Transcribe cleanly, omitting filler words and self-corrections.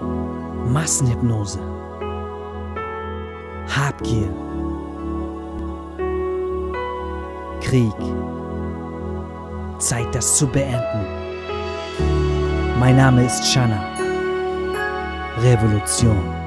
Massenhypnose, Habgier, Krieg. Zeit, das zu beenden. Mein Name ist Shanna. Revolution.